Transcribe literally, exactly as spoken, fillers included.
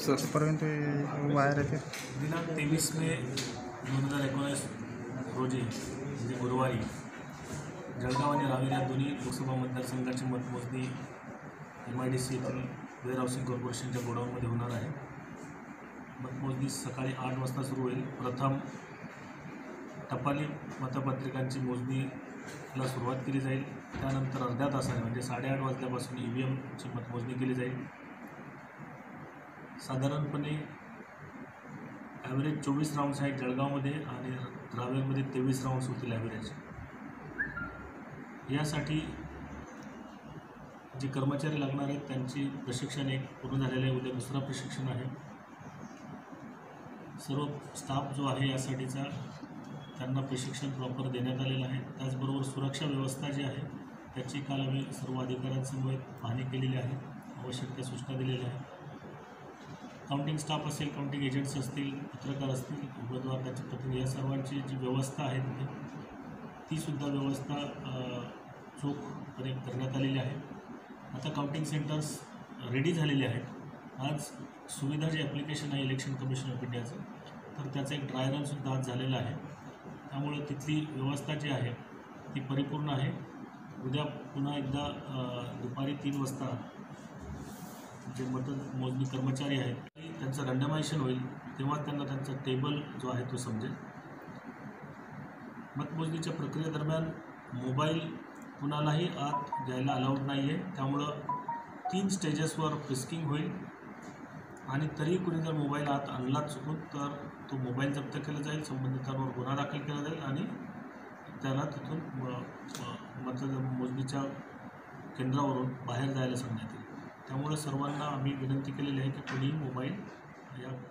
पर्यंत बाहेर येते. दिनांक तेवीस मे दोन हजार एकोणीस रोजी म्हणजे गुरुवारी जळगाव आणि रावेर या दोन्ही लोकसभा मतदारसंघाची मतमोजणी एम आय डी सी येथील वेअर हाऊसिंग कॉर्पोरेशनच्या गोडाऊनमध्ये होणार आहे. मतमोजणी सकाळी आठ वाजता सुरू होईल. प्रथम टपाली मतपत्रिकांची मोजणीला सुरुवात केली जाईल. त्यानंतर अर्ध्या तासाने म्हणजे साडेआठ वाजल्यापासून ई व्ही एमची मतमोजणी केली जाईल. साधारणपणे ॲव्हरेज चोवीस राऊंड्स आहेत जळगावमध्ये आणि रावेरमध्ये तेवीस राऊंड्स होतील ॲव्हरेज. यासाठी जे कर्मचारी लागणार आहेत त्यांची प्रशिक्षण एक पूर्ण झालेलं आहे. उद्या दुसरा प्रशिक्षण आहे. सर्व स्टाफ जो आहे यासाठीचा त्यांना प्रशिक्षण प्रॉपर देण्यात आलेलं आहे. त्याचबरोबर सुरक्षा व्यवस्था जी आहे त्याची काल आम्ही सर्व अधिकाऱ्यांसमोर पाहणी केलेली आहे. आवश्यक त्या सूचना दिलेल्या आहेत. काउंटिंग स्टाफ असेल, काउंटिंग एजंट्स असतील, पत्रकार असतील, उमेदवार त्याचे प्रतिनिधी या सर्वांची जी व्यवस्था आहे तिथे तीसुद्धा व्यवस्था चोखपणे करण्यात आलेली आहे. आता काउंटिंग सेंटर्स रेडी झालेले आहेत. आज सुविधा जे ॲप्लिकेशन आहे इलेक्शन कमिशन ऑफ इंडियाचं तर त्याचं एक ड्राय रनसुद्धा आज झालेलं आहे. त्यामुळे तिथली व्यवस्था जी आहे ती परिपूर्ण आहे. उद्या पुन्हा एकदा दुपारी तीन वाजता जे मतमोजणी कर्मचारी आहेत त्यांचं रँडमायझेशन होईल तेव्हा त्यांना त्यांचा टेबल जो आहे तो समजेल. मतमोजणीच्या प्रक्रियेदरम्यान मोबाईल कुणालाही आत द्यायला अलाउड नाही आहे. त्यामुळं तीन स्टेजेसवर फ्रिस्किंग होईल आणि तरी कुणी जर मोबाईल आत आणला चुकून तर तो मोबाईल जप्त केला जाईल, संबंधितांवर गुन्हा दाखल केला जाईल आणि त्याला तिथून मतमोजणीच्या केंद्रावरून बाहेर जायला सांगण्यात येईल. त्यामुळे सर्वांना आम्ही विनंती केलेली आहे की कोणीही मोबाईल या